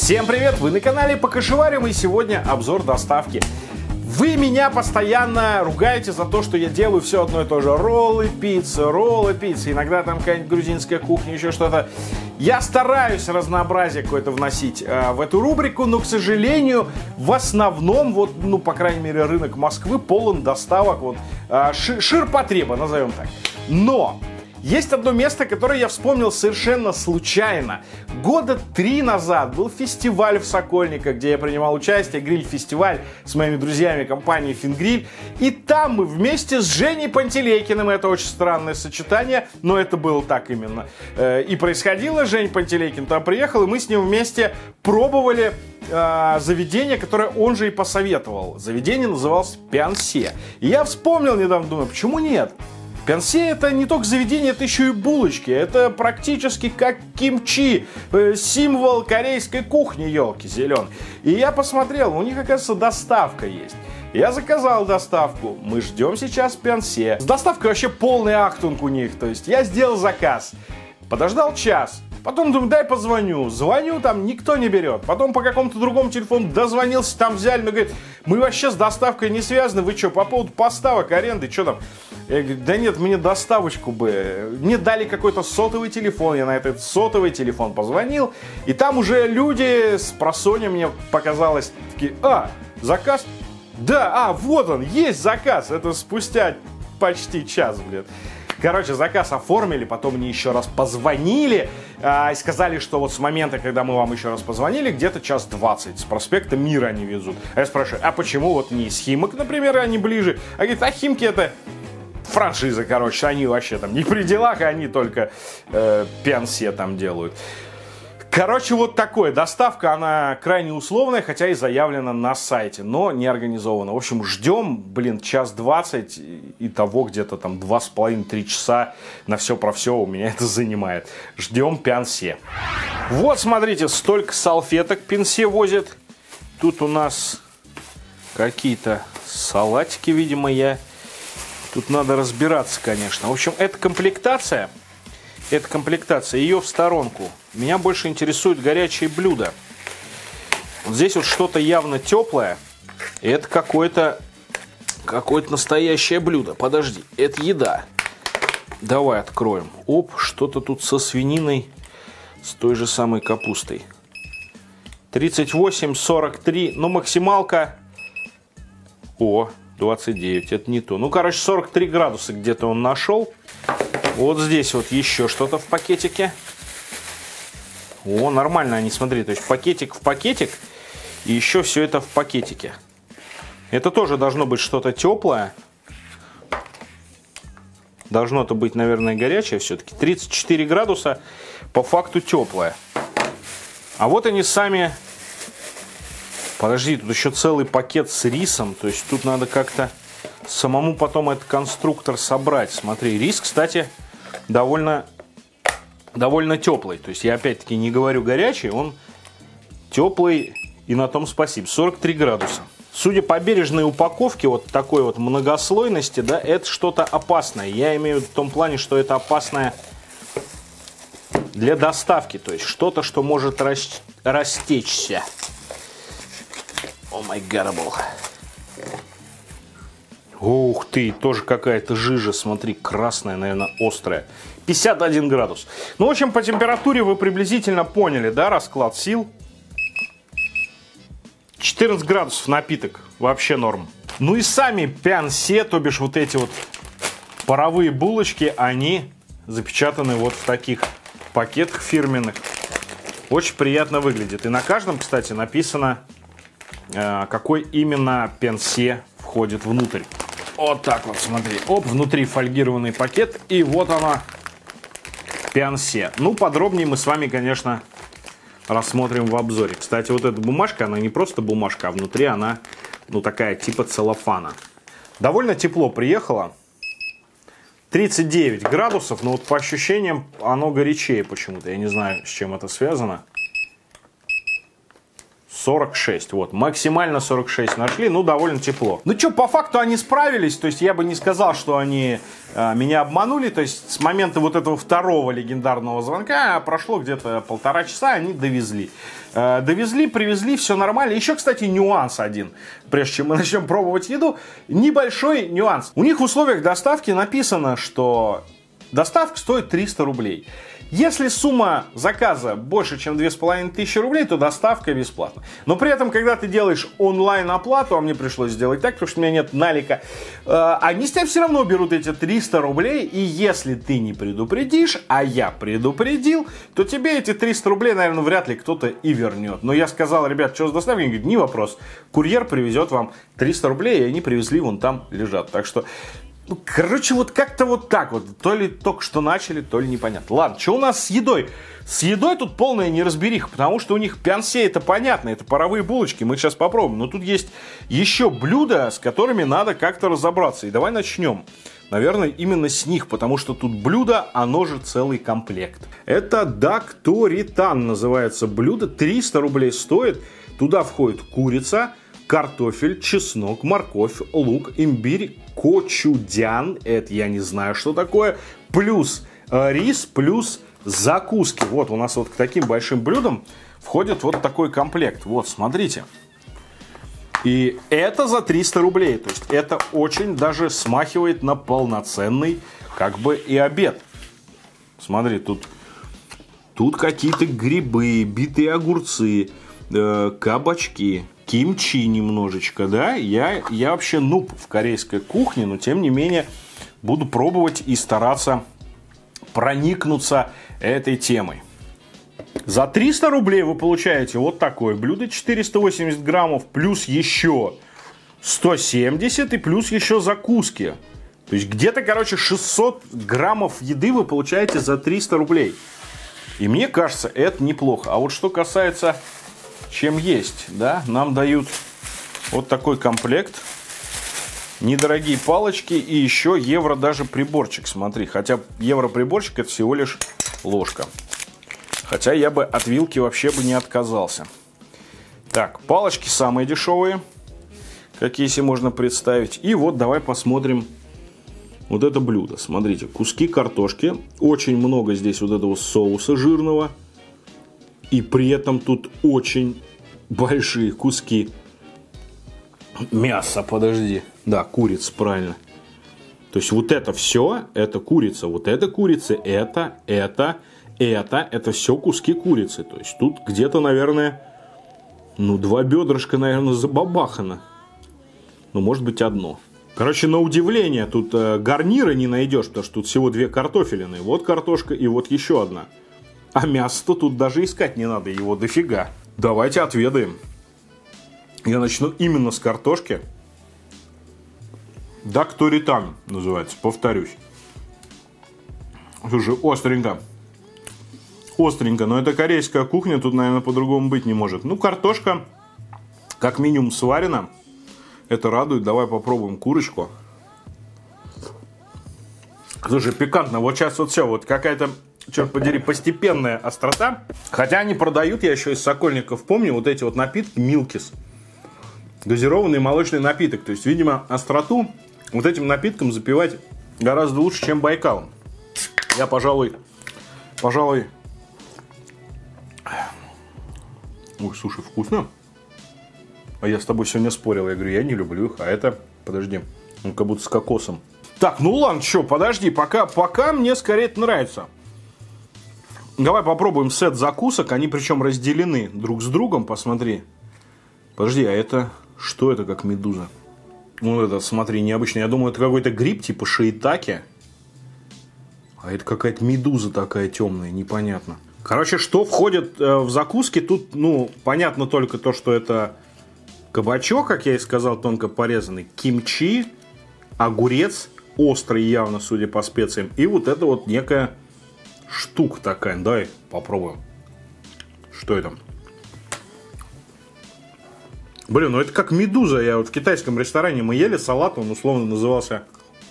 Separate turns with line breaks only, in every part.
Всем привет! Вы на канале Покашеварим, и сегодня обзор доставки. Вы меня постоянно ругаете за то, что я делаю все одно и то же. Роллы, пицца. Иногда там какая-нибудь грузинская кухня, еще что-то. Я стараюсь разнообразие какое-то вносить в эту рубрику, но, к сожалению, в основном, вот, ну, по крайней мере, рынок Москвы полон доставок, вот, ширпотреба, назовем так. Но есть одно место, которое я вспомнил совершенно случайно. Года 3 назад был фестиваль в Сокольниках, где я принимал участие, гриль-фестиваль с моими друзьями компании Фингриль. И там мы вместе с Женей Пантелейкиным, это очень странное сочетание, но это было так именно и происходило. Жень Пантелейкин там приехал, и мы с ним вместе пробовали заведение, которое он же и посоветовал. Заведение называлось Пянсе. И я вспомнил недавно, думаю, почему нет? Пянсе — это не только заведение, это еще и булочки. Это практически как кимчи, символ корейской кухни, елки зеленые. И я посмотрел, у них, оказывается, доставка есть. Я заказал доставку, мы ждем сейчас Пянсе. С доставкой вообще полный ахтунг у них, то есть я сделал заказ, подождал час. Потом думаю, дай позвоню. Звоню, там никто не берет. Потом по какому-то другому телефону дозвонился, там взяли. Но говорит, мы вообще с доставкой не связаны. Вы что, по поводу поставок, аренды, что там? Я говорю, да нет, мне доставочку бы. Мне дали какой-то сотовый телефон. Я на этот сотовый телефон позвонил. И там уже люди с просонья, мне показалось, такие, заказ? Да, вот он, есть заказ. Это спустя почти час, блин. Короче, заказ оформили, потом мне еще раз позвонили и сказали, что вот с момента, когда мы вам еще раз позвонили, где-то 1:20 с проспекта Мира они везут. А я спрашиваю, а почему вот не из Химок, например, они ближе? А говорит, а Химки это франшиза, короче, они вообще там не при делах, они только Пянсе там делают. Короче, вот такое. Доставка, она крайне условная, хотя и заявлена на сайте, но не организована. В общем, ждем, 1:20, и того где-то там 2,5-3 часа на все про все у меня это занимает. Ждем Пянсе. Вот, смотрите, столько салфеток Пянсе возит. Тут у нас какие-то салатики, видимо, Тут надо разбираться, конечно. В общем, это комплектация. Ее в сторонку. Меня больше интересуют горячие блюда. Вот здесь вот что-то явно теплое. И это какое-то настоящее блюдо. Подожди, это еда. Давай откроем. Оп, что-то тут со свининой, с той же самой капустой. 38, 43, ну максималка. 29, это не то. Ну, короче, 43 градуса где-то он нашел. Вот здесь вот еще что-то в пакетике. Нормально они, смотри, то есть пакетик в пакетик, и еще все это в пакетике. Это тоже должно быть что-то теплое. Должно это быть, наверное, горячее все-таки. 34 градуса, по факту теплое. А вот они сами. Подожди, тут еще целый пакет с рисом. То есть тут надо как-то самому потом этот конструктор собрать. Смотри, рис, кстати, довольно теплый. То есть я опять-таки не говорю горячий, он теплый, и на том спасибо. 43 градуса. Судя по бережной упаковке, вот такой вот многослойности, да, это что-то опасное. Я имею в том плане, что это опасное для доставки. То есть что-то, что может растечься. О май гадабл. Ух ты, тоже какая-то жижа, смотри, красная, наверное, острая. 51 градус. Ну, в общем, по температуре вы приблизительно поняли, да, расклад сил. 14 градусов напиток, вообще норм. Ну и сами Пянсе, то бишь вот эти вот паровые булочки, они запечатаны вот в таких пакетах фирменных. Очень приятно выглядит. И на каждом, кстати, написано, какой именно Пянсе входит внутрь. Вот так вот, смотри. Оп, внутри фольгированный пакет. И вот она, Пянсе. Ну, подробнее мы с вами, конечно, рассмотрим в обзоре. Кстати, вот эта бумажка, она не просто бумажка, а внутри она, ну, такая типа целлофана. Довольно тепло приехало. 39 градусов, но вот по ощущениям оно горячее почему-то. Я не знаю, с чем это связано. 46. Вот, максимально 46 нашли, ну, довольно тепло. Ну, что, по факту они справились, то есть я бы не сказал, что они меня обманули, то есть с момента вот этого второго легендарного звонка прошло где-то 1,5 часа, они довезли. Довезли, привезли, все нормально. Еще, кстати, нюанс один, прежде чем мы начнем пробовать еду, небольшой нюанс. У них в условиях доставки написано, что доставка стоит 300 рублей. Если сумма заказа больше, чем 2500 рублей, то доставка бесплатна. Но при этом, когда ты делаешь онлайн-оплату, а мне пришлось сделать так, потому что у меня нет налика, они с тебя все равно берут эти 300 рублей, и если ты не предупредишь, а я предупредил, то тебе эти 300 рублей, наверное, вряд ли кто-то и вернет. Но я сказал, ребят, что с доставкой? Они говорят, не вопрос, курьер привезет вам 300 рублей, и они привезли, вон там лежат. Так что... Ну, короче, вот как-то вот так вот. То ли только что начали, то ли непонятно. Ладно, что у нас с едой? С едой тут полная неразбериха, потому что у них пянсе, это понятно, это паровые булочки, мы сейчас попробуем. Но тут есть еще блюда, с которыми надо как-то разобраться. И давай начнем. Наверное, именно с них, потому что тут блюдо, оно же целый комплект. Это дакторитан называется блюдо, 300 рублей стоит. Туда входит курица, картофель, чеснок, морковь, лук, имбирь, кочудян, это я не знаю, что такое, плюс рис, плюс закуски. Вот у нас вот к таким большим блюдам входит вот такой комплект. Вот, смотрите. И это за 300 рублей. То есть это очень даже смахивает на полноценный как бы и обед. Смотри, тут какие-то грибы, битые огурцы, кабачки, кимчи немножечко, да, я вообще нуб в корейской кухне, но тем не менее буду пробовать и стараться проникнуться этой темой. За 300 рублей вы получаете вот такое блюдо, 480 граммов, плюс еще 170 и плюс еще закуски. То есть где-то, короче, 600 граммов еды вы получаете за 300 рублей. И мне кажется, это неплохо. А вот что касается... чем есть, да, нам дают вот такой комплект, недорогие палочки и еще евро даже приборчик, смотри, хотя евро приборчик это всего лишь ложка, хотя я бы от вилки вообще бы не отказался. Так, палочки самые дешевые, какие себе можно представить, и вот давай посмотрим вот это блюдо, смотрите, куски картошки, очень много здесь вот этого соуса жирного. И при этом тут очень большие куски мяса, подожди. Да, курица, правильно. То есть вот это все, это курица. Вот это курица, это все куски курицы. То есть тут где-то, наверное, ну, 2 бедрышка, наверное, забабахано. Ну, может быть, одно. Короче, на удивление, тут гарнира не найдешь, потому что тут всего 2 картофелины. Вот картошка и вот еще одна. А мясо-то тут даже искать не надо, его дофига. Давайте отведаем. Я начну именно с картошки. Дакторитан называется, повторюсь. Слушай, остренько. Остренько, но это корейская кухня, тут, наверное, по-другому быть не может. Ну, картошка как минимум сварена. Это радует. Давай попробуем курочку. Слушай, пикантно. Вот сейчас вот все, вот какая-то... черт подери, постепенная острота. Хотя они продают, я еще из Сокольников помню, вот эти вот напитки Милкис. Газированный молочный напиток. То есть, видимо, остроту вот этим напитком запивать гораздо лучше, чем Байкалом. Я, пожалуй... Ой, слушай, вкусно. А я с тобой сегодня спорил. Я говорю, я не люблю их, а это... Подожди, он как будто с кокосом. Так, ну ладно, что, подожди, пока мне скорее это нравится. Давай попробуем сет закусок. Они причем разделены друг с другом. Посмотри. Подожди, а это... Что это как медуза? Ну, это, смотри, необычно. Я думаю, это какой-то гриб типа шиитаке. А это какая-то медуза такая темная, непонятно. Короче, что входит в закуски? Тут, ну, понятно только то, что это кабачок, как я и сказал, тонко порезанный. Кимчи, огурец, острый явно, судя по специям. И вот это вот некая... штука такая. Давай попробуем. Что это? Блин, ну это как медуза. Я вот в китайском ресторане мы ели салат, он условно назывался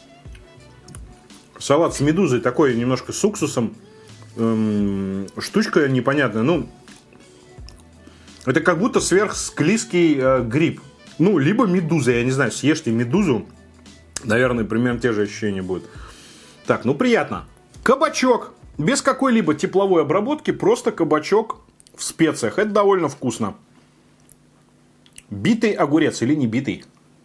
салат с медузой, такой немножко с уксусом. Штучка непонятная. Ну, Это как будто сверхсклизкий гриб. Ну, либо медуза, я не знаю, съешьте медузу. Наверное, примерно те же ощущения будут. Так, ну приятно. Кабачок. Без какой-либо тепловой обработки, просто кабачок в специях. Это довольно вкусно. Битый огурец или не битый?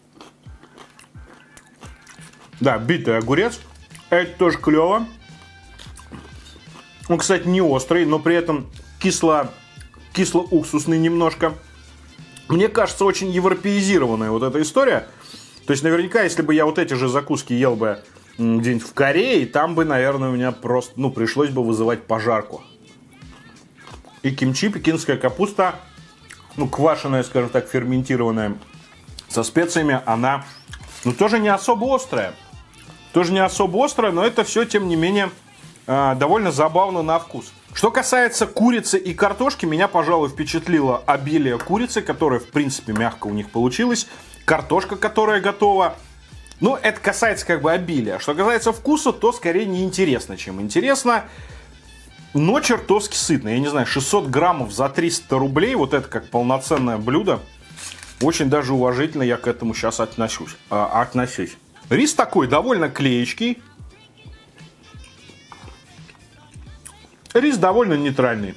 Да, битый огурец. Это тоже клево. Он, кстати, не острый, но при этом кисло-уксусный немножко. Мне кажется, очень европеизированная вот эта история. То есть, наверняка, если бы я вот эти же закуски ел бы где-нибудь в Корее, там бы, наверное, у меня просто, ну, пришлось бы вызывать пожарку. И кимчи, пекинская капуста, ну, квашеная, скажем так, ферментированная, со специями, она, ну, тоже не особо острая. Тоже не особо острая, но это все, тем не менее, довольно забавно на вкус. Что касается курицы и картошки, меня, пожалуй, впечатлило обилие курицы, которая, в принципе, мягко у них получилась. Картошка, которая готова. Ну, это касается как бы обилия. Что касается вкуса, то скорее неинтересно, чем интересно. Но чертовски сытно. Я не знаю, 600 граммов за 300 рублей. Вот это как полноценное блюдо. Очень даже уважительно я к этому сейчас отношусь. Рис такой довольно клеечкий. Рис довольно нейтральный.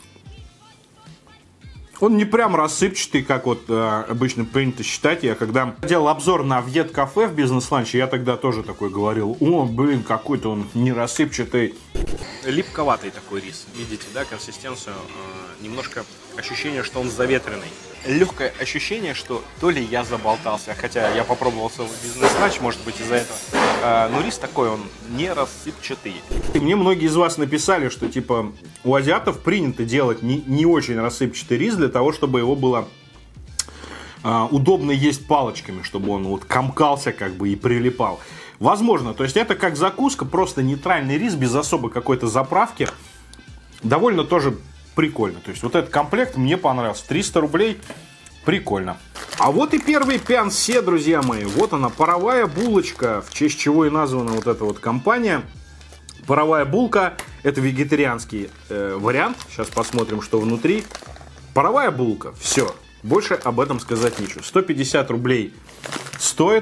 Он не прям рассыпчатый, как вот обычно принято считать. Я когда делал обзор на Вьет-кафе в бизнес-ланче, я тогда тоже такой говорил: о, блин, какой-то он не рассыпчатый. Липковатый такой рис. Видите, да, консистенцию? Немножко ощущение, что он заветренный. Легкое ощущение, что то ли я заболтался, хотя я попробовал целый бизнес-ланч, может быть, из-за этого. Но рис такой, он не рассыпчатый. И мне многие из вас написали, что типа у азиатов принято делать не очень рассыпчатый рис для того, чтобы его было удобно есть палочками, чтобы он вот комкался как бы и прилипал. Возможно, то есть это как закуска, просто нейтральный рис без особой какой-то заправки. Довольно тоже прикольно. То есть вот этот комплект мне понравился. 300 рублей. Прикольно. А вот и первый пянсе, друзья мои. Вот она, паровая булочка, в честь чего и названа вот эта вот компания. Паровая булка. Это вегетарианский вариант. Сейчас посмотрим, что внутри. Паровая булка. Все. Больше об этом сказать нечего. 150 рублей стоит.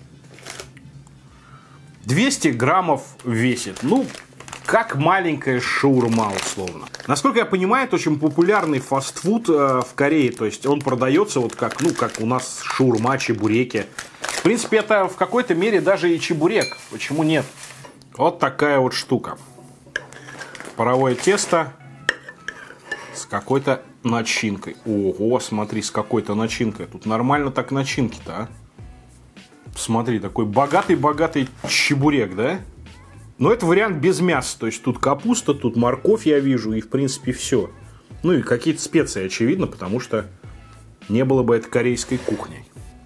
200 граммов весит. Ну, как маленькая шаурма, условно. Насколько я понимаю, это очень популярный фастфуд в Корее. То есть он продается вот как, ну, как у нас шаурма, чебуреки. В принципе, это в какой-то мере даже и чебурек. Почему нет? Вот такая вот штука. Паровое тесто с какой-то начинкой. Ого, смотри, с какой-то начинкой. Тут нормально так начинки-то, а. Смотри, такой богатый-богатый чебурек, да? Но это вариант без мяса. То есть тут капуста, тут морковь я вижу. И в принципе все. Ну и какие-то специи, очевидно. Потому что не было бы это корейской кухней.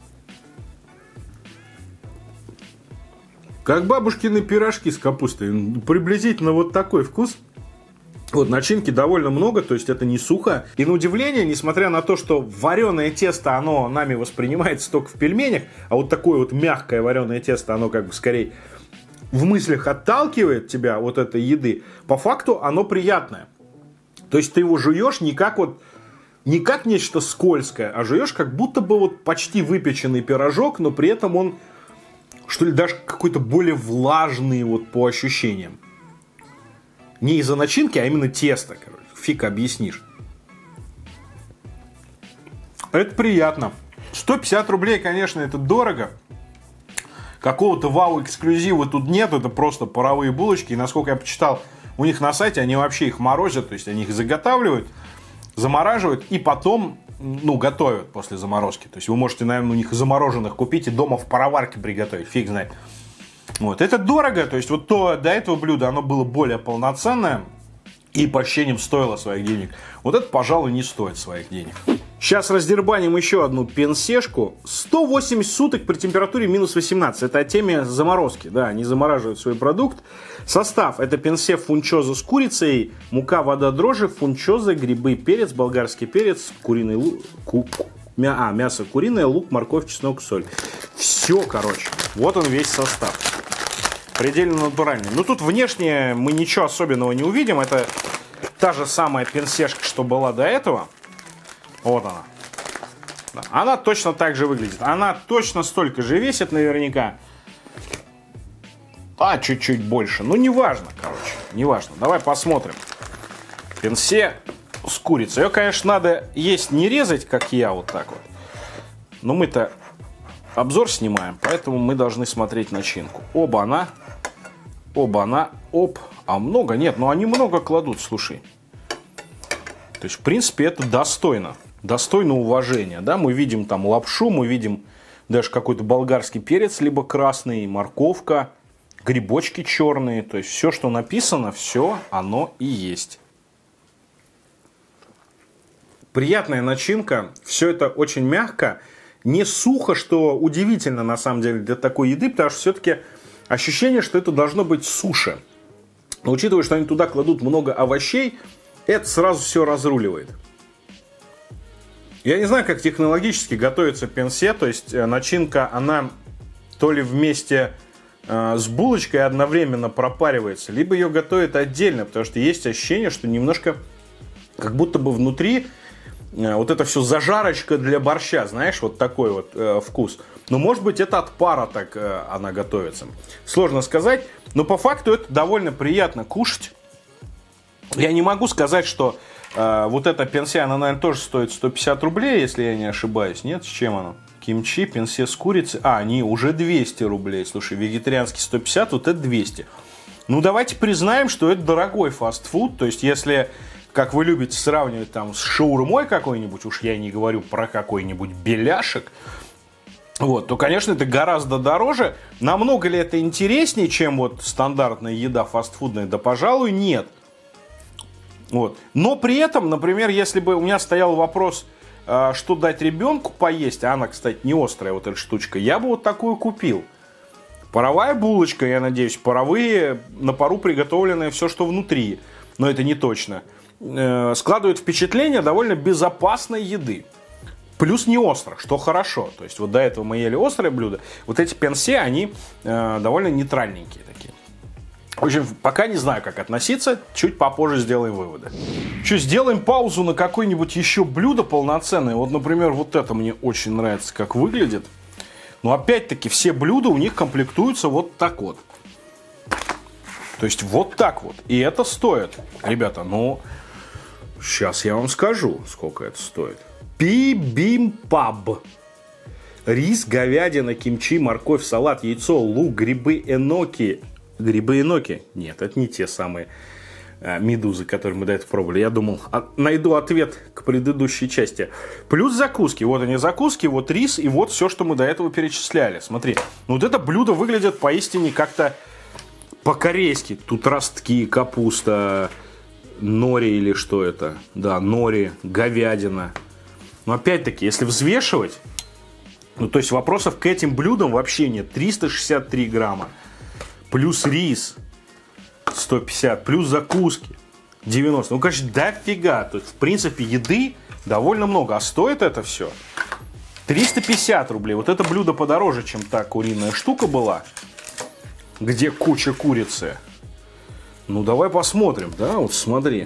Как бабушкины пирожки с капустой. Приблизительно вот такой вкус. Вот, начинки довольно много, то есть это не сухо. И на удивление, несмотря на то, что вареное тесто, оно нами воспринимается только в пельменях, а вот такое вот мягкое вареное тесто, оно как бы скорее в мыслях отталкивает тебя от этой еды, по факту оно приятное. То есть ты его жуешь не как вот, не как нечто скользкое, а жуешь как будто бы вот почти выпеченный пирожок, но при этом он, что ли, даже какой-то более влажный вот по ощущениям. Не из-за начинки, а именно теста, короче. Фиг объяснишь. Это приятно. 150 рублей, конечно, это дорого. Какого-то вау-эксклюзива тут нет. Это просто паровые булочки. И насколько я почитал, у них на сайте они вообще их морозят. То есть они их заготавливают, замораживают и потом, ну, готовят после заморозки. То есть вы можете, наверное, у них замороженных купить и дома в пароварке приготовить. Фиг знает. Вот. Это дорого, то есть вот то до этого блюда оно было более полноценное и по ощущениям стоило своих денег. Вот это, пожалуй, не стоит своих денег. Сейчас раздербаним еще одну пенсешку. 180 суток при температуре минус 18. Это о теме заморозки. Да, они замораживают свой продукт. Состав: это пенсе фунчоза с курицей, мука, вода, дрожжи, фунчоза, грибы, перец, болгарский перец, куриный лук, мясо куриное, лук, морковь, чеснок, соль. Все, короче. Вот он весь состав. Предельно натуральный. Но тут внешне мы ничего особенного не увидим. Это та же самая пенсешка, что была до этого. Вот она. Да. Она точно так же выглядит. Она точно столько же весит наверняка. А, чуть-чуть больше. Ну, неважно, короче. Неважно. Давай посмотрим. Пенсе с курицей. Ее, конечно, надо есть не резать, как я, вот так вот. Но мы-то обзор снимаем, поэтому мы должны смотреть начинку. Оба-на. Оба-на. Оп. А много? Нет, ну они много кладут, слушай. То есть, в принципе, это достойно. Достойно уважения. Да? Мы видим там лапшу, мы видим даже какой-то болгарский перец, либо красный, морковка, грибочки черные. То есть, все, что написано, все оно и есть. Приятная начинка. Все это очень мягко. Не сухо, что удивительно, на самом деле, для такой еды, потому что все-таки ощущение, что это должно быть суши. Но учитывая, что они туда кладут много овощей, это сразу все разруливает. Я не знаю, как технологически готовится пенсе, то есть начинка, она то ли вместе с булочкой одновременно пропаривается, либо ее готовят отдельно, потому что есть ощущение, что немножко как будто бы внутри вот это все зажарочка для борща, знаешь, вот такой вот вкус. Но может быть это от пара так она готовится. Сложно сказать, но по факту это довольно приятно кушать. Я не могу сказать, что вот эта пенсе, она, наверное, тоже стоит 150 рублей, если я не ошибаюсь. Нет, с чем она? Кимчи, пенсе с курицей. А, они уже 200 рублей. Слушай, вегетарианский 150, вот это 200. Ну, давайте признаем, что это дорогой фастфуд. То есть, если, как вы любите сравнивать там с шаурмой какой-нибудь, уж я не говорю про какой-нибудь беляшек, вот, то, конечно, это гораздо дороже. Намного ли это интереснее, чем вот стандартная еда фастфудная? Да, пожалуй, нет. Вот. Но при этом, например, если бы у меня стоял вопрос, что дать ребенку поесть, а она, кстати, не острая вот эта штучка, я бы вот такую купил. Паровая булочка, я надеюсь, паровые, на пару приготовленное все, что внутри, но это не точно, складывает впечатление довольно безопасной еды. Плюс не остро, что хорошо. То есть вот до этого мы ели острое блюдо. Вот эти пенсе, они довольно нейтральненькие такие. В общем, пока не знаю, как относиться. Чуть попозже сделаем выводы. Что, сделаем паузу на какое-нибудь еще блюдо полноценное. Вот, например, вот это мне очень нравится, как выглядит. Но опять-таки все блюда у них комплектуются вот так вот. То есть вот так вот. И это стоит. Ребята, ну, сейчас я вам скажу, сколько это стоит. Бибимпаб. Рис, говядина, кимчи, морковь, салат, яйцо, лук, грибы, эноки. Грибы эноки? Нет, это не те самые медузы, которые мы до этого пробовали. Я думал, найду ответ к предыдущей части. Плюс закуски. Вот они закуски, вот рис и вот все, что мы до этого перечисляли. Смотри, вот это блюдо выглядит поистине как-то по-корейски. Тут ростки, капуста, нори или что это? Да, нори, говядина. Но опять-таки, если взвешивать, ну то есть вопросов к этим блюдам вообще нет. 363 грамма. Плюс рис 150, плюс закуски 90. Ну, конечно, дофига. То есть, в принципе, еды довольно много. А стоит это все 350 рублей. Вот это блюдо подороже, чем та куриная штука была, где куча курицы. Ну, давай посмотрим, да? Вот смотри.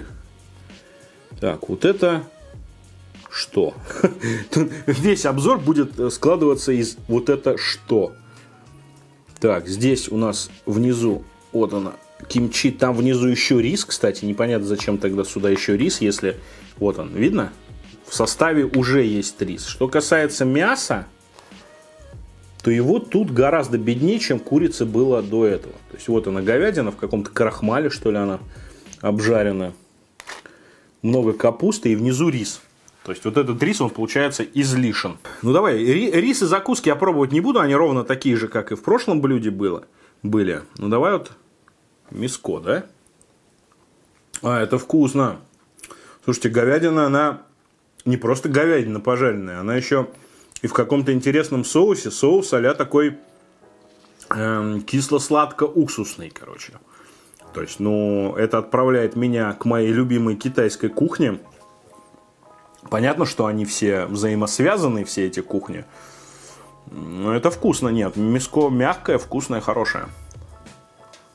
Так, вот это что? Весь обзор будет складываться из вот это что. Так, здесь у нас внизу, вот она, кимчи, там внизу еще рис, кстати, непонятно, зачем тогда сюда еще рис, если, вот он, видно? В составе уже есть рис. Что касается мяса, то его тут гораздо беднее, чем курицы было до этого. То есть, вот она, говядина, в каком-то крахмале, что ли, она обжарена. Много капусты и внизу рис. То есть, вот этот рис, он получается излишен. Ну, давай, рис и закуски я пробовать не буду. Они ровно такие же, как и в прошлом блюде были. Ну, давай вот миско, да? А, это вкусно. Слушайте, говядина, она не просто говядина пожаренная. Она еще и в каком-то интересном соусе. Соус а-ля такой кисло-сладко-уксусный, короче. То есть, ну, это отправляет меня к моей любимой китайской кухне. Понятно, что они все взаимосвязаны, все эти кухни. Но это вкусно, нет. Миско мягкое, вкусное, хорошее.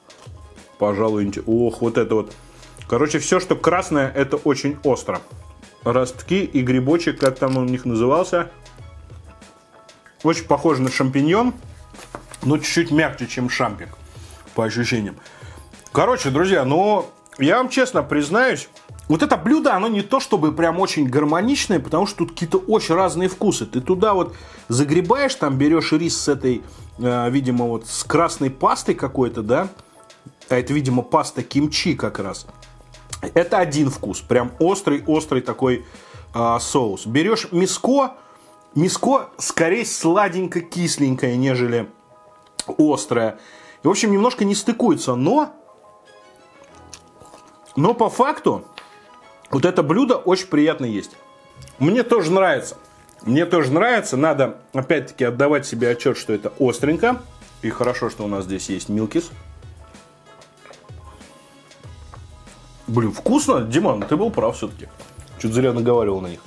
Пожалуй, ох, вот это вот. Короче, все, что красное, это очень остро. ростки и грибочек, как там он у них назывался. Очень похоже на шампиньон, но чуть-чуть мягче, чем шампик, по ощущениям. Короче, друзья, ну, я вам честно признаюсь, вот это блюдо, оно не то чтобы прям очень гармоничное, потому что тут какие-то очень разные вкусы. Ты туда вот загребаешь, там берешь рис с этой, видимо, вот с красной пастой какой-то, да? А это, видимо, паста кимчи как раз. Это один вкус, прям острый такой соус. Берешь миско скорее сладенько-кисленькое, нежели острое. И, в общем, немножко не стыкуется, но по факту вот это блюдо очень приятно есть. Мне тоже нравится. Надо, опять-таки, отдавать себе отчет, что это остренько. И хорошо, что у нас здесь есть милкис. Блин, вкусно. Диман, ты был прав все-таки. Чуть зря наговаривал на них.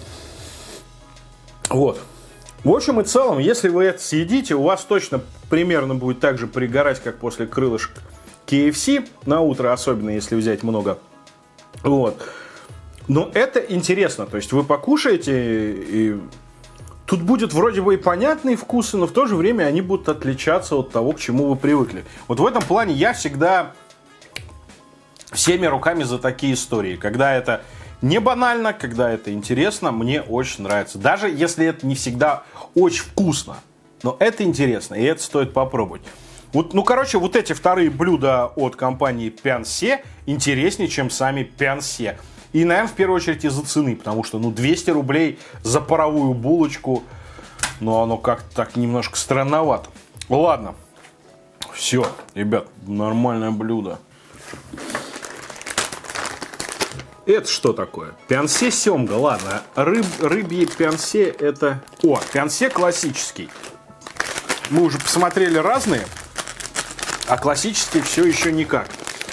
Вот. В общем и целом, если вы это съедите, у вас точно примерно будет так же пригорать, как после крылышек KFC. На утро, особенно если взять много. Вот. Но это интересно. То есть вы покушаете, и тут будет вроде бы и понятные вкусы, но в то же время они будут отличаться от того, к чему вы привыкли. Вот в этом плане я всегда всеми руками за такие истории. Когда это не банально, когда это интересно, мне очень нравится. Даже если это не всегда очень вкусно. Но это интересно, и это стоит попробовать. Вот, ну, короче, вот эти вторые блюда от компании Пянсе интереснее, чем сами Пянсе. И, наверное, в первую очередь из-за цены, потому что, 200 рублей за паровую булочку, оно как-то так немножко странновато. Ладно, все, ребят, нормальное блюдо. Это что такое? Пянсе семга, ладно, рыбье пянсе это... О, пянсе классический. Мы уже посмотрели разные, а классический все еще никак.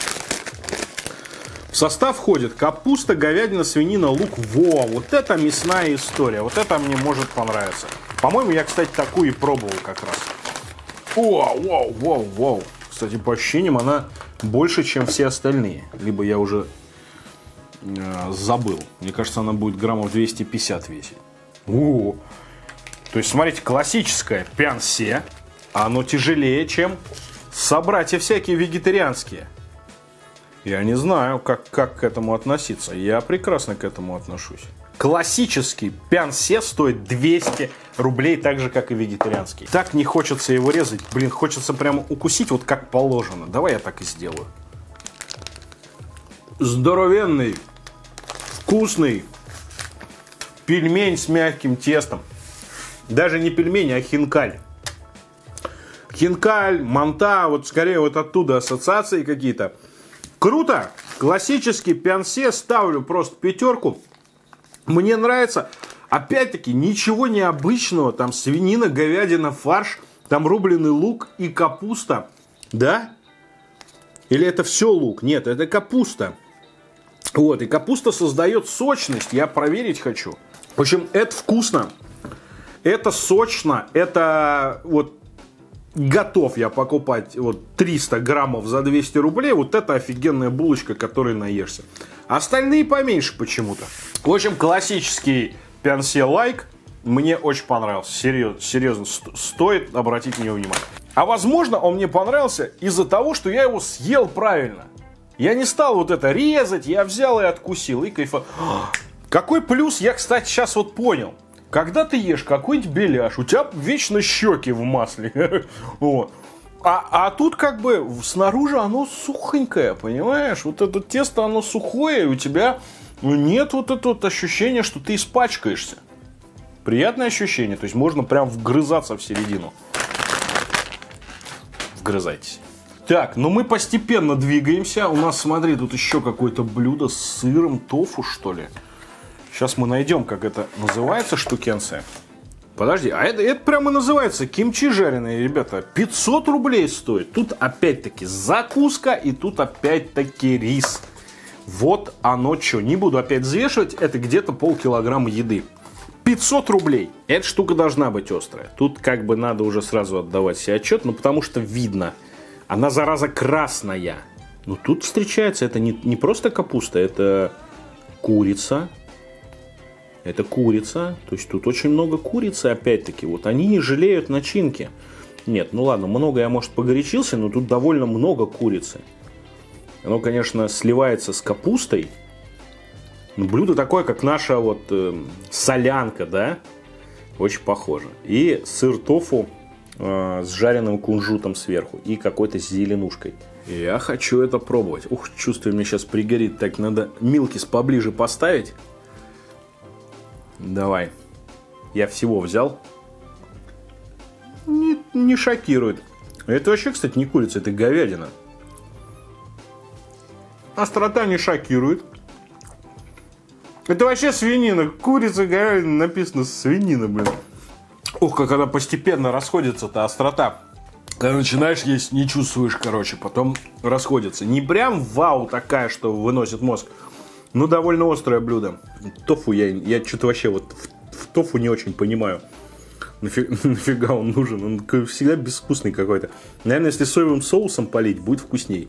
В состав входит капуста, говядина, свинина, лук. Во, вот это мясная история. Вот это мне может понравиться. По-моему, я, кстати, такую и пробовал как раз. О, вау. Кстати, по ощущениям она больше, чем все остальные. Либо я уже забыл. Мне кажется, она будет граммов 250 весить. О, то есть, смотрите, классическое пянсе. Оно тяжелее, чем собратья всякие вегетарианские. Я не знаю, как к этому относиться. Я прекрасно к этому отношусь. Классический пянсе стоит 200 рублей, так же, как и вегетарианский. Так не хочется его резать. Блин, хочется прямо укусить, вот как положено. Давай я так и сделаю. Здоровенный, вкусный пельмень с мягким тестом. Даже не пельмень, а хинкаль. Хинкаль, манта, вот скорее вот оттуда ассоциации какие-то. Круто! Классический пянсе, ставлю просто 5. Мне нравится. Опять-таки, ничего необычного. Там свинина, говядина, фарш. Там рубленый лук и капуста. Да? Или это все лук? Нет, это капуста. Вот, и капуста создает сочность. Я проверить хочу. В общем, это вкусно. Это сочно. Это вот... Готов я покупать вот 300 граммов за 200 рублей. Вот это офигенная булочка, которой наешься. Остальные поменьше почему-то. В общем, классический пянсе лайк мне очень понравился. Серьезно, стоит обратить на него внимание. А возможно, он мне понравился из-за того, что я его съел правильно. Я не стал вот это резать, я взял и откусил, и кайфовал. Какой плюс я, кстати, сейчас вот понял. Когда ты ешь какой-нибудь беляш, у тебя вечно щеки в масле. Вот. А тут как бы снаружи оно сухонькое, понимаешь? Вот это тесто, оно сухое, и у тебя нет вот этого ощущения, что ты испачкаешься. Приятное ощущение, то есть можно прям вгрызаться в середину. Вгрызайтесь. Так, ну мы постепенно двигаемся. У нас, смотри, тут еще какое-то блюдо с сыром, тофу, что ли. Сейчас мы найдем, как это называется, штукенция. Подожди, а это прямо называется кимчи жареные, ребята. 500 рублей стоит. Тут опять-таки закуска и тут опять-таки рис. Вот оно что. Не буду опять взвешивать, это где-то полкилограмма еды. 500 рублей. Эта штука должна быть острая. Тут как бы надо уже сразу отдавать себе отчет, ну потому что видно. Она, зараза, красная. Но тут встречается, это не просто капуста, это курица. Это курица. То есть тут очень много курицы, опять-таки. Вот они не жалеют начинки. Нет, ну ладно, много я, может, погорячился, но тут довольно много курицы. Оно, конечно, сливается с капустой. Но блюдо такое, как наша вот солянка, да? Очень похоже. И сыр тофу с жареным кунжутом сверху. И какой-то зеленушкой. Я хочу это пробовать. Ух, чувствую, мне сейчас пригорит. Так, надо милкис поближе поставить. Давай. Я всего взял. Не шокирует. Это вообще, кстати, не курица, это говядина. Острота не шокирует. Это вообще свинина. Курица, говядина, написано свинина, блин. Ух, как она постепенно расходится-то, острота. Когда начинаешь есть, не чувствуешь, короче, потом расходится. Не прям вау такая, что выносит мозг, но довольно острое блюдо. Тофу я что-то вообще вот в тофу не очень понимаю. Нафига он нужен? Он всегда безвкусный какой-то. Наверное, если соевым соусом полить, будет вкусней.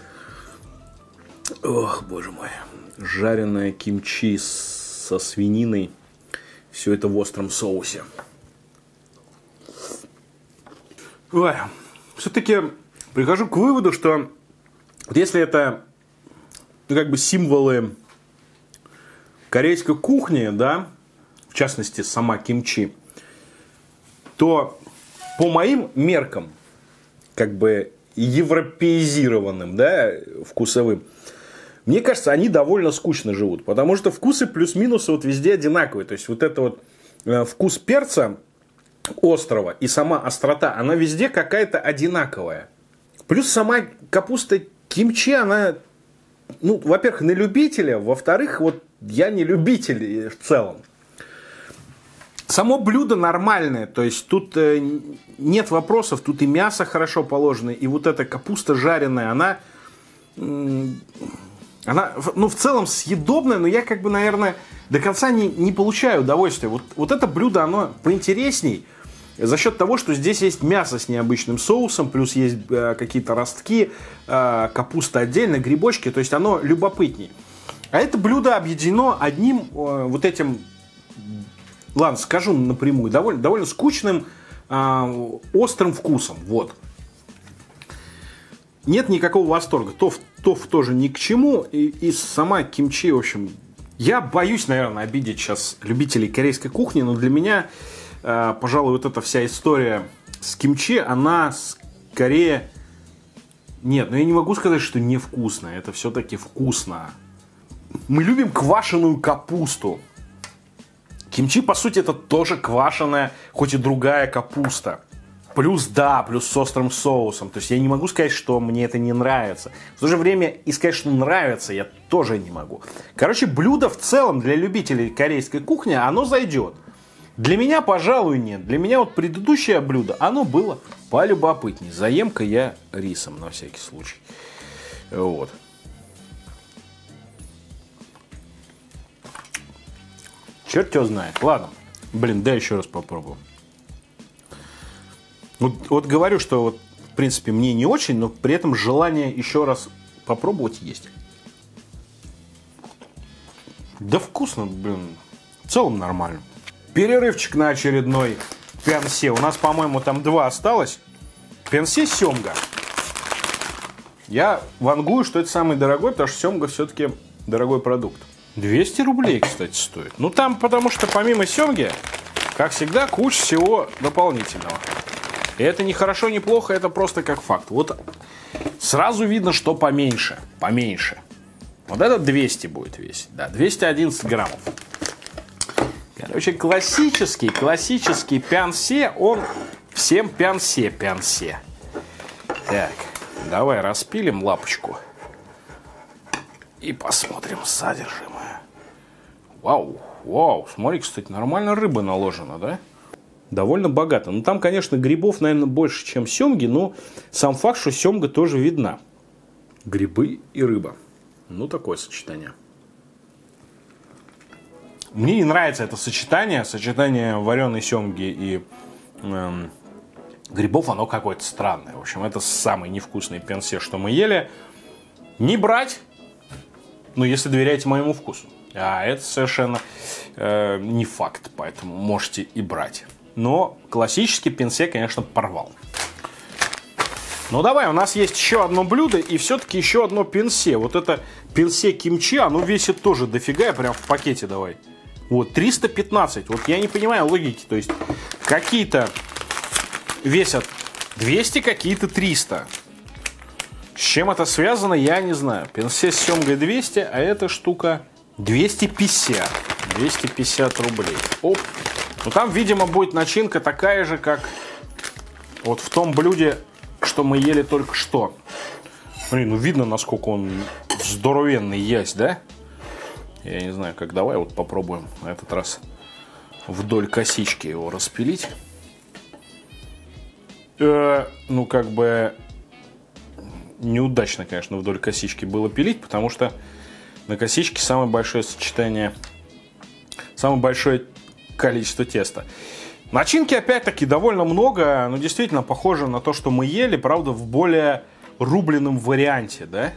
Ох, боже мой. Жареное кимчи со свининой. Все это в остром соусе. Ой, все-таки прихожу к выводу, что вот если это как бы символы корейской кухни, да, в частности сама кимчи, то по моим меркам, как бы европеизированным, да, вкусовым, мне кажется, они довольно скучно живут, потому что вкусы плюс-минус вот везде одинаковые. То есть вот это вот вкус перца острого и сама острота, она везде какая-то одинаковая. Плюс сама капуста кимчи, она, ну, во-первых, на любителя, во-вторых, вот я не любитель в целом. Само блюдо нормальное, то есть тут нет вопросов, тут и мясо хорошо положено, и вот эта капуста жареная, она, ну, в целом съедобная, но я как бы, наверное, до конца не получаю удовольствия. Вот это блюдо, оно поинтересней за счет того, что здесь есть мясо с необычным соусом, плюс есть какие-то ростки, капуста отдельно, грибочки, то есть оно любопытней. А это блюдо объединено одним вот этим, ладно, скажу напрямую, довольно скучным, острым вкусом. Вот. Нет никакого восторга. Тофу тоже ни к чему. И сама кимчи, в общем, я боюсь, наверное, обидеть сейчас любителей корейской кухни, но для меня, пожалуй, вот эта вся история с кимчи, она скорее... Нет, но я не могу сказать, что невкусная. Это все-таки вкусно. Мы любим квашеную капусту. Кимчи, по сути, это тоже квашеная, хоть и другая капуста. Плюс с острым соусом. То есть я не могу сказать, что мне это не нравится. В то же время и сказать, что нравится, я тоже не могу. Короче, блюдо в целом для любителей корейской кухни, оно зайдет. Для меня, пожалуй, нет. Для меня вот предыдущее блюдо, оно было полюбопытнее. Заем-ка я рисом на всякий случай. Вот. Черт его знает. Ладно. Блин, дай еще раз попробую. Вот говорю, что вот, в принципе, мне не очень, но при этом желание еще раз попробовать есть. Да вкусно, блин. В целом нормально. Перерывчик на очередной пянсе. У нас, по-моему, там 2 осталось. Пянсе семга. Я вангую, что это самый дорогой, потому что семга все-таки дорогой продукт. 200 рублей, кстати, стоит. Ну, там, потому что помимо семги, как всегда, куча всего дополнительного. И это не хорошо, не плохо, это просто как факт. Вот сразу видно, что поменьше. Поменьше. Вот это 200 будет весить. Да, 211 граммов. Короче, классический пянсе, он всем пянсе. Так, давай распилим лапочку. И посмотрим содержимое. Вау, смотри, кстати, нормально рыба наложена, да? Довольно богато. Ну, там, конечно, грибов, наверное, больше, чем семги, но сам факт, что семга тоже видна. Грибы и рыба. Ну, такое сочетание. Мне не нравится это сочетание вареной семги и грибов, оно какое-то странное. В общем, это самый невкусный пянсе, что мы ели. Не брать, но если доверяете моему вкусу. А это совершенно не факт, поэтому можете и брать. Но классический пенсе, конечно, порвал. Ну давай, у нас есть еще одно блюдо и все-таки еще одно пенсе. Вот это пенсе кимчи, оно весит тоже дофига, прям в пакете давай. Вот, 315. Вот я не понимаю логики. То есть какие-то весят 200, какие-то 300. С чем это связано, я не знаю. Пенсе с семгой 200, а эта штука 250. 250 рублей. Оп. Ну там, видимо, будет начинка такая же, как вот в том блюде, что мы ели только что. Блин, ну видно, насколько он здоровенный есть, да? Я не знаю, как, давай вот попробуем на этот раз вдоль косички его распилить. Ну, как бы неудачно, конечно, вдоль косички было пилить, потому что на косичке самое большое сочетание, самое большое количество теста. Начинки, опять-таки, довольно много, но действительно похоже на то, что мы ели, правда, в более рубленном варианте, да?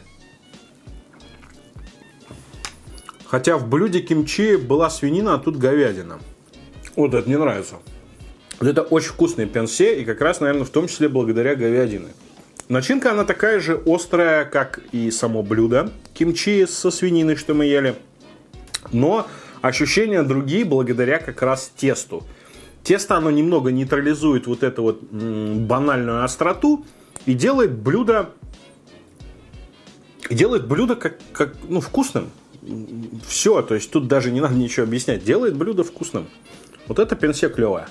Хотя в блюде кимчи была свинина, а тут говядина. Вот это мне нравится. Вот это очень вкусный пенсе, и как раз, наверное, в том числе благодаря говядине. Начинка, она такая же острая, как и само блюдо кимчи со свининой, что мы ели. Но ощущения другие благодаря как раз тесту. Тесто, оно немного нейтрализует вот эту вот банальную остроту и делает блюдо как ну, вкусным. Все, то есть тут даже не надо ничего объяснять. Делает блюдо вкусным. Вот это пенсе клевое.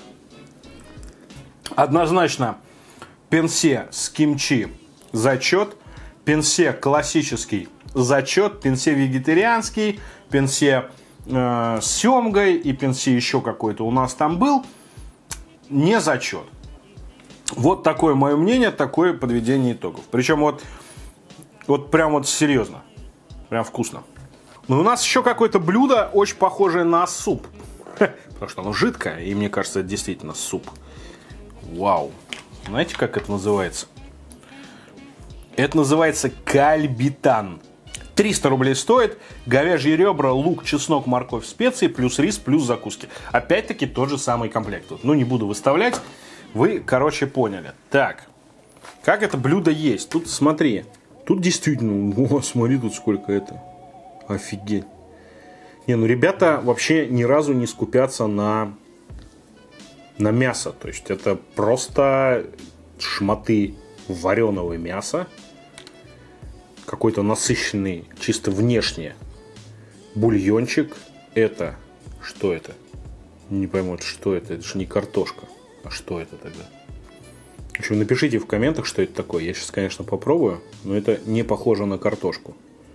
Однозначно пенсе с кимчи зачет. Пенсе классический зачет. Пенсе вегетарианский. Пенсе с семгой и пенсе еще какой-то у нас там был. Не зачет. Вот такое мое мнение, такое подведение итогов. Причем вот прям вот серьезно. Прям вкусно. Ну, у нас еще какое-то блюдо, очень похожее на суп. Потому что оно жидкое, и мне кажется, это действительно суп. Вау. Знаете, как это называется? Это называется кальбитан. 300 рублей стоит. Говяжьи ребра, лук, чеснок, морковь, специи, плюс рис, плюс закуски. Опять-таки тот же самый комплект. Ну, не буду выставлять. Вы, короче, поняли. Так. Как это блюдо есть? Тут, смотри. Тут действительно... О, смотри, тут сколько это. Офигеть. Не, ну ребята вообще ни разу не скупятся на мясо. То есть это просто шматы вареного мяса. Какой-то насыщенный, чисто внешне, бульончик. Это, что это? Не пойму, что это. Это же не картошка. А что это тогда? В общем, напишите в комментах, что это такое. Я сейчас, конечно, попробую, но это не похоже на картошку.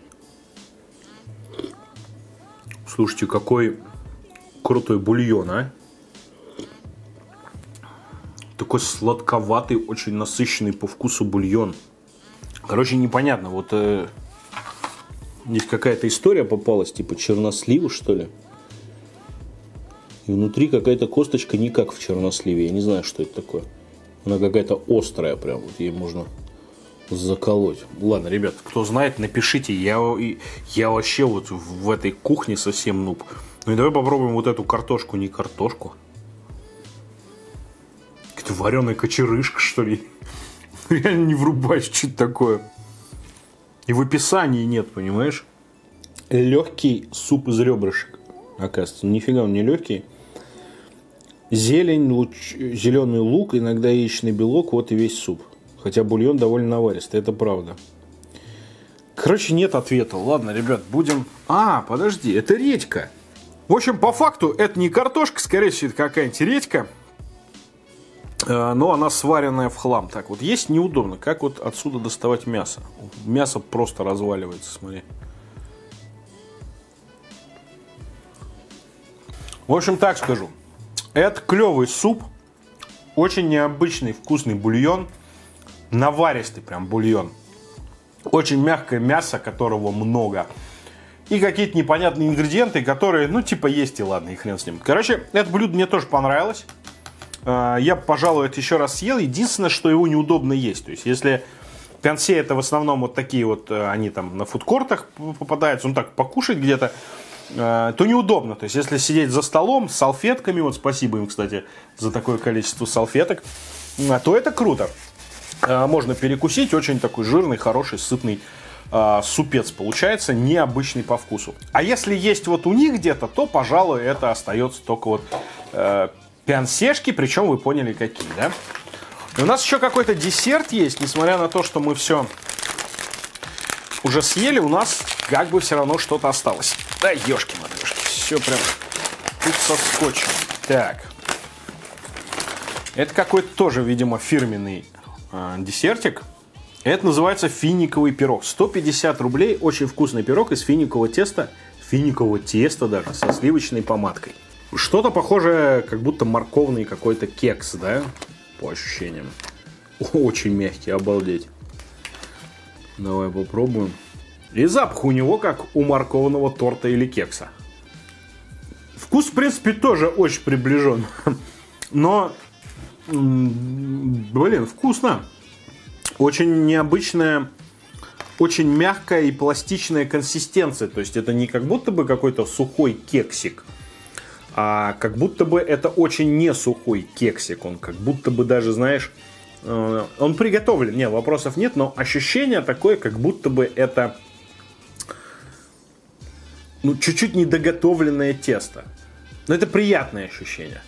Слушайте, какой крутой бульон, а? Такой сладковатый, очень насыщенный по вкусу бульон. Короче, непонятно. Вот здесь какая-то история попалась, типа чернослива, что ли. И внутри какая-то косточка не как в черносливе. Я не знаю, что это такое. Она какая-то острая прям. Вот ей можно заколоть. Ладно, ребят, кто знает, напишите. Я вообще вот в этой кухне совсем нуб. Ну и давай попробуем вот эту картошку, не картошку. Какая-то вареная кочерышка, что ли. Реально не врубаюсь, что это такое. И в описании нет, понимаешь? Легкий суп из ребрышек. Оказывается, нифига он не легкий. Зелень, зеленый лук, иногда яичный белок, вот и весь суп. Хотя бульон довольно наваристый, это правда. Короче, нет ответа. Ладно, ребят, будем... А, подожди, это редька. В общем, по факту, это не картошка, скорее всего, это какая-нибудь редька. Но она сваренная в хлам. Так вот, есть неудобно. Как вот отсюда доставать мясо? Мясо просто разваливается, смотри. В общем, так скажу. Это клевый суп. Очень необычный вкусный бульон. Наваристый прям бульон. Очень мягкое мясо, которого много. И какие-то непонятные ингредиенты, которые, ну, типа есть и ладно, и хрен с ним. Короче, это блюдо мне тоже понравилось. Я, пожалуй, это еще раз съел. Единственное, что его неудобно есть. То есть, если пенсе это в основном вот такие вот, они там на фудкортах попадаются, ну так, покушать где-то, то неудобно. То есть, если сидеть за столом с салфетками, вот спасибо им, кстати, за такое количество салфеток, то это круто. Можно перекусить, очень такой жирный, хороший, сытный супец получается, необычный по вкусу. А если есть вот у них где-то, то, пожалуй, это остается только вот пянсешки, причем вы поняли какие, да? И у нас еще какой-то десерт есть, несмотря на то, что мы все уже съели, у нас как бы все равно что-то осталось. Да, ешки-матрешки, все прям тут со скотчем. Так, это какой-то тоже, видимо, фирменный десертик. Это называется финиковый пирог. 150 рублей, очень вкусный пирог из финикового теста даже, со сливочной помадкой. Что-то похожее, как будто морковный какой-то кекс, да, по ощущениям. Очень мягкий, обалдеть. Давай попробуем. И запах у него как у морковного торта или кекса. Вкус, в принципе, тоже очень приближен. Но, блин, вкусно. Очень необычная, очень мягкая и пластичная консистенция. То есть это не как будто бы какой-то сухой кексик, а как будто бы это очень не сухой кексик. Он как будто бы даже, знаешь, он приготовлен. Не, вопросов нет, но ощущение такое, как будто бы это чуть-чуть недоготовленное тесто. Но это приятное ощущение.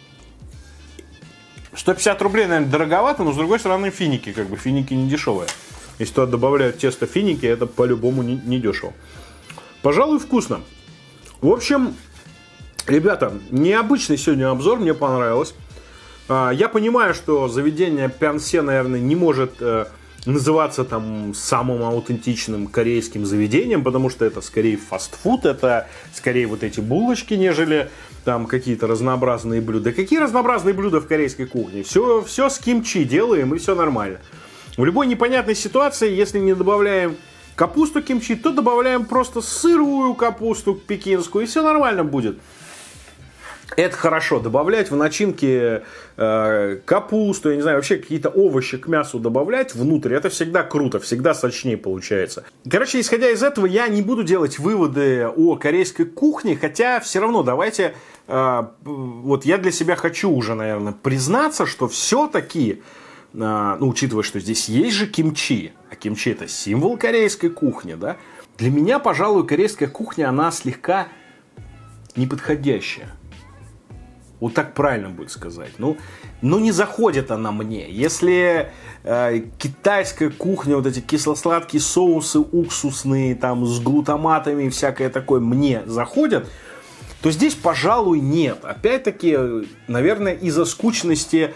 150 рублей, наверное, дороговато, но с другой стороны финики, как бы финики не дешевые. Если туда добавляют тесто финики, это по-любому не дешево. Пожалуй, вкусно. В общем, ребята, необычный сегодня обзор, мне понравилось. Я понимаю, что заведение Пянсе, наверное, не может называться там самым аутентичным корейским заведением, потому что это скорее фастфуд, это скорее вот эти булочки, нежели там какие-то разнообразные блюда. Какие разнообразные блюда в корейской кухне? Все с кимчи делаем, и все нормально. В любой непонятной ситуации, если не добавляем капусту кимчи, то добавляем просто сырую капусту пекинскую, и все нормально будет. Это хорошо. Добавлять в начинки капусту, я не знаю, вообще какие-то овощи к мясу добавлять внутрь, это всегда круто, всегда сочнее получается. Короче, исходя из этого, я не буду делать выводы о корейской кухне, хотя все равно давайте, вот я для себя хочу уже, наверное, признаться, что все-таки, учитывая, что здесь есть же кимчи, а кимчи это символ корейской кухни, да, для меня, пожалуй, корейская кухня, она слегка неподходящая. Вот так правильно будет сказать. Ну не заходит она мне. Если китайская кухня, вот эти кисло-сладкие соусы уксусные, там, с глутаматами и всякое такое мне заходят, то здесь, пожалуй, нет. Опять-таки, наверное, из-за скучности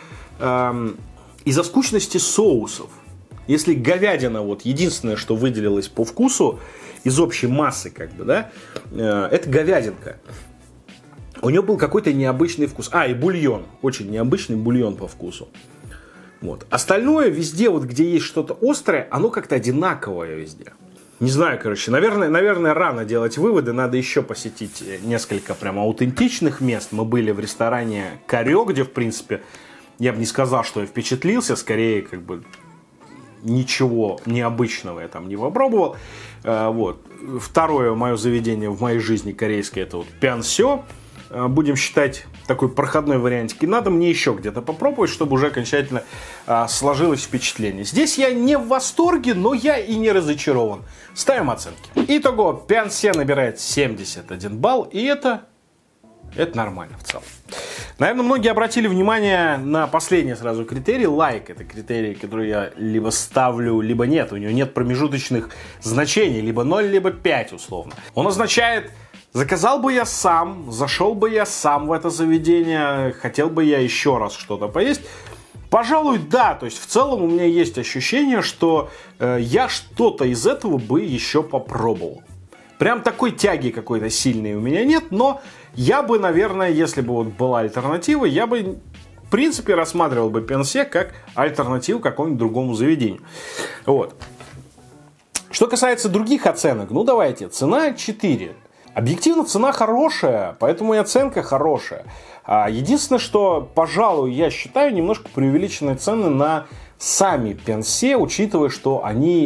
соусов. Если говядина, вот, единственное, что выделилось по вкусу из общей массы, как бы, да, это говядинка. У него был какой-то необычный вкус. И бульон. Очень необычный бульон по вкусу. Вот. Остальное везде, вот где есть что-то острое, оно как-то одинаковое везде. Не знаю, короче. Наверное, рано делать выводы. Надо еще посетить несколько прям аутентичных мест. Мы были в ресторане Карё, где, в принципе, я бы не сказал, что я впечатлился. Скорее, как бы, ничего необычного я там не попробовал. Вот. Второе мое заведение в моей жизни корейское, это вот Пянсё. Будем считать такой проходной вариантик. И надо мне еще где-то попробовать, чтобы уже окончательно сложилось впечатление. Здесь я не в восторге, но я и не разочарован. Ставим оценки. Итого, Пянсе набирает 71 балл. И это нормально в целом. Наверное, многие обратили внимание на последний сразу критерий. Лайк. Это критерий, который я либо ставлю, либо нет. У него нет промежуточных значений. Либо 0, либо 5 условно. Он означает... Заказал бы я сам, зашел бы я сам в это заведение, хотел бы я еще раз что-то поесть. Пожалуй, да. То есть, в целом у меня есть ощущение, что я что-то из этого бы еще попробовал. Прям такой тяги какой-то сильной у меня нет, но я бы, наверное, если бы вот была альтернатива, я бы, в принципе, рассматривал бы Пянсе как альтернативу какому-нибудь другому заведению. Вот. Что касается других оценок, давайте, цена 4. Объективно цена хорошая, поэтому и оценка хорошая. Единственное, что, пожалуй, я считаю немножко преувеличенные цены на сами Пянсе, учитывая, что они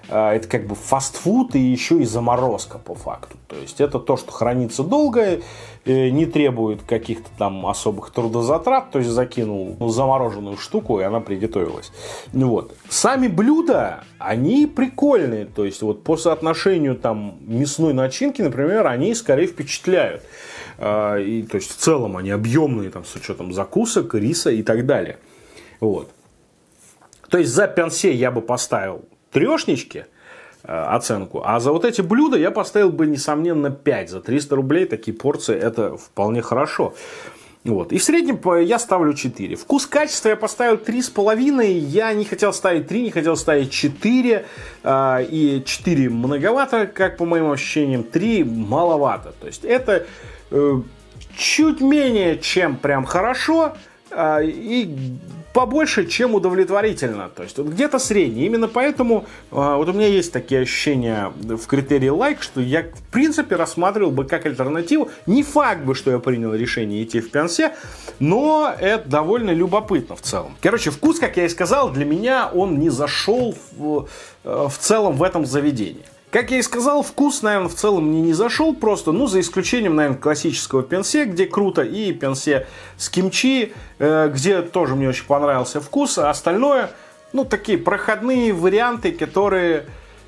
это как бы фастфуд и еще и заморозка по факту. То есть это то, что хранится долго, не требует каких-то там особых трудозатрат. То есть закинул замороженную штуку, и она приготовилась. Вот. Сами блюда, они прикольные. То есть вот по соотношению там мясной начинки, например, они скорее впечатляют. И, то есть в целом они объемные там, с учетом закусок, риса и так далее. Вот. То есть за пенсе я бы поставил 3 оценку, а за вот эти блюда я поставил бы, несомненно, 5. За 300 рублей такие порции это вполне хорошо. Вот. И в среднем я ставлю 4. Вкус, качество я поставил 3,5. Я не хотел ставить 3, не хотел ставить 4. И 4 многовато, как по моим ощущениям, 3 маловато. То есть это чуть менее, чем прям хорошо, и побольше, чем удовлетворительно. То есть вот где-то средний. Именно поэтому вот у меня есть такие ощущения в критерии лайк, что я в принципе рассматривал бы как альтернативу. Не факт бы, что я принял решение идти в пенсе, но это довольно любопытно в целом. Короче, вкус, как я и сказал, для меня он не зашел в целом в этом заведении. Как я и сказал, вкус, наверное, в целом мне не зашел просто, ну, за исключением, наверное, классического пенсе, где круто, и пенсе с кимчи, где тоже мне очень понравился вкус, а остальное, ну, такие проходные варианты, которые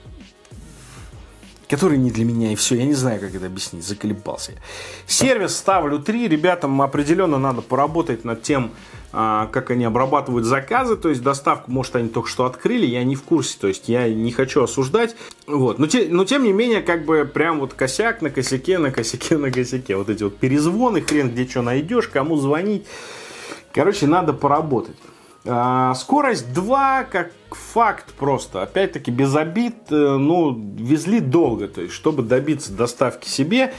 не для меня, и все, я не знаю, как это объяснить, заколебался я. Сервис ставлю 3, ребятам определенно надо поработать над тем, как они обрабатывают заказы, то есть доставку, может, они только что открыли, я не в курсе, то есть я не хочу осуждать, вот, но тем не менее, как бы прям вот косяк на косяке, на косяке, на косяке, вот эти вот перезвоны, хрен где что найдешь, кому звонить, короче, надо поработать. Скорость 2, как факт просто, опять-таки без обид, ну, везли долго, то есть, чтобы добиться доставки себе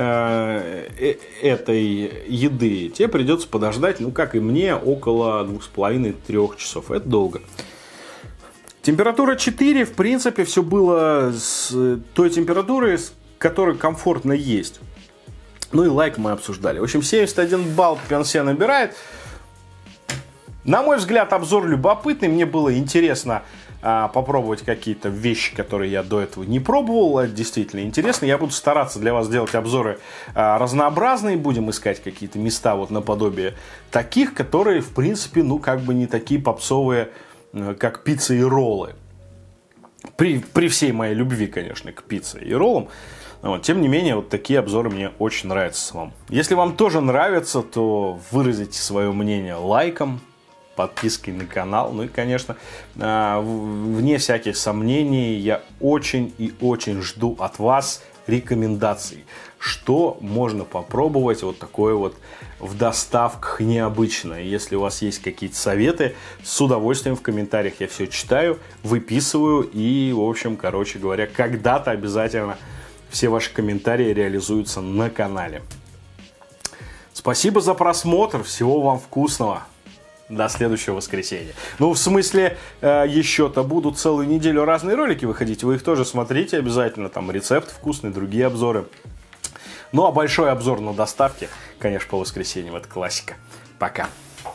этой еды, тебе придется подождать, ну, как и мне, около 2,5-3 часов, это долго. Температура 4, в принципе, все было с той температурой, с которой комфортно есть. Ну и лайк мы обсуждали. В общем, 71 балл пенсе набирает. На мой взгляд, обзор любопытный. Мне было интересно попробовать какие-то вещи, которые я до этого не пробовал. Это действительно интересно. Я буду стараться для вас делать обзоры разнообразные. Будем искать какие-то места вот наподобие таких, которые, в принципе, ну, как бы не такие попсовые, как пицца и роллы. При всей моей любви, конечно, к пицце и роллам. Вот, тем не менее, вот такие обзоры мне очень нравятся вам. Если вам тоже нравится, то выразите свое мнение лайком, подпиской на канал. Ну и, конечно, вне всяких сомнений, я очень и очень жду от вас рекомендаций, что можно попробовать вот такое вот в доставках необычное. Если у вас есть какие-то советы, с удовольствием в комментариях я все читаю, выписываю и, в общем, короче говоря, когда-то обязательно все ваши комментарии реализуются на канале. Спасибо за просмотр, всего вам вкусного. До следующего воскресенья. Ну, в смысле, еще-то будут целую неделю разные ролики выходить. Вы их тоже смотрите обязательно. Там рецепт вкусный, другие обзоры. Ну, а большой обзор на доставке, конечно, по воскресеньям. Это классика. Пока.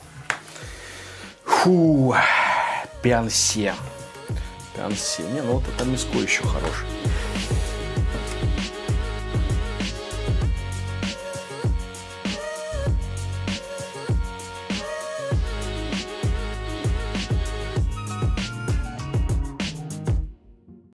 Фу. Пенсе. Не, ну вот это мяско еще хорошее.